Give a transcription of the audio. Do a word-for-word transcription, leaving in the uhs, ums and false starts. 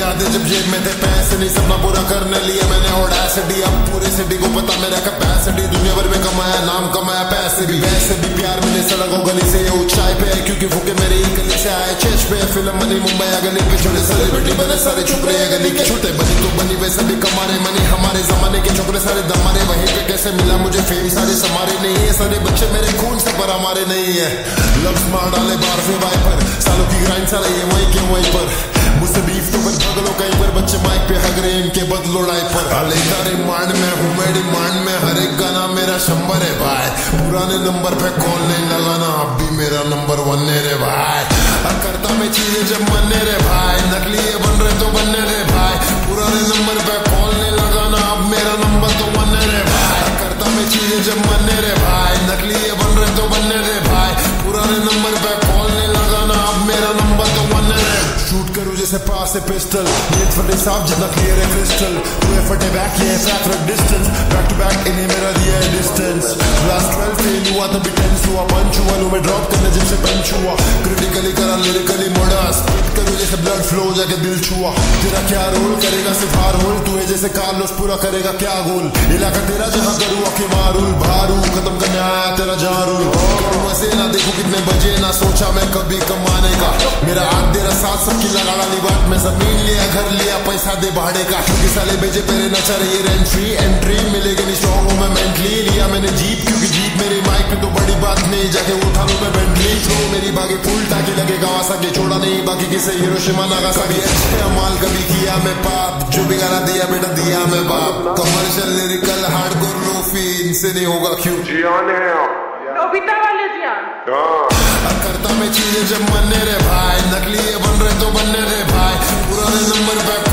याद है जब जेब में थे पैसे नहीं, सपना पूरा करने लिए मैंने ऑडेसिटी। अब पूरे सिटी को पता मेरा कैपेसिटी, दुनिया भर में कमाया नाम कमाया पैसे भी। वैसे भी प्यार मिले सड़कों गली से ऊंचाई पे, क्योंकि फूके मेरी गली से आए चेच पे। फिल्म बनी मुंबई गली पे, छोटे सेलिब्रिटी बने सारे छुप रहे गली के। छोटे बनी तो बनी वैसे भी कमारे मनी, हमारे जमाने के छोकरे सारे दमारे। वहीं पे कैसे मिला मुझे फेम, सारे समारे नहीं है, सारे बच्चे मेरे खून से पर हमारे नहीं है। लफ्ज मार डाले बाहर से वाइपर, सालों की ग्राइंड सारा ये वहीं के वहीं पर। मुझसे बीफ तो फिर भगलो कहीं पर, बच्चे माइक पे हग रहे इनके बदलो डायपर। अलेगा रिमांड में हूँ मैं डिमांड में, हर एक गाना मेरा शंबर है भाई। पुराने नंबर पे कॉल नहीं लगाना, अब भी मेरा नंबर वन है रे भाई। अब करता मैं चीजें जब मनने रे भाई, नकली ये बन रहे तो बनने रे भाई। पुराने नंबर पे कॉल नहीं लगाना, अब मेरा नंबर तो वन है रे भाई। करता मैं चीजें जब मनने रे भाई, नकली ये बन रहे तो बनने रे भाई। पुराने नंबर पे कॉल नहीं लगाना, अब मेरा नंबर तो वन है रे। शूट करूं जैसे पास से पिस्टल, ये फटे साफ जितना क्लियर है क्रिस्टल। हुए फटे बैक ये factor distance, back to back इन्हें मेरा दिया है डिस्टेंस। क्लास ट्वेल्व फेल हुआ तभी टेंस हुआ, पंच हुआ लो मैं ड्रॉप करने जब से पंच हुआ। क्रिटिकली करा लिरिकली मोड़ा, स्प्लिट करूं जैसे ब्लड फ्लो जाके दिल छुआ। तेरा क्या रोल करेगा सिर्फ हार होल, तू है जैसे कार्लोस पूरा करेगा क्या गोल। इलाका तेरा जहां करूँ के मारूल भारू, खत्म करने आया तेरा जारूल। मजे ना देखो कितने बजे, ना सोचा मैं कभी कमाने का। मेरा हाथ तेरा साथ सबकी लगा डाली बात, मैं जमीन लिया घर लिया पैसा दे भाड़े का। क्योंकि साले बेचे पेरे न चाहिए एंट्री एंट्री मिलेगी नहीं स्ट्रॉन्ग हूँ मैं मेंटली। लिया मैंने जीप क्योंकि जीप मेरी माइक पे तो बड़ी बात नहीं, जाके उठा लूं मैं बेंटली। फ्लो मेरी बागी फुल टाकी लगे गावासाकी, छोड़ा नहीं बाकी किसे हिरोशिमा नागासाकी। माल कभी किया मैं पाप, जो भी गाना दिया बेटा दिया मैं बाप। कमर्शियल लिरिकल हार्डकोर लोफी, इनसे नहीं होगा क्यों जियान है नोबिता वाले जियान। करता मैं चीजें जब मनने रे भाई, नकली ये बन रहे तो बनने रे भाई। पुराने नंबर पे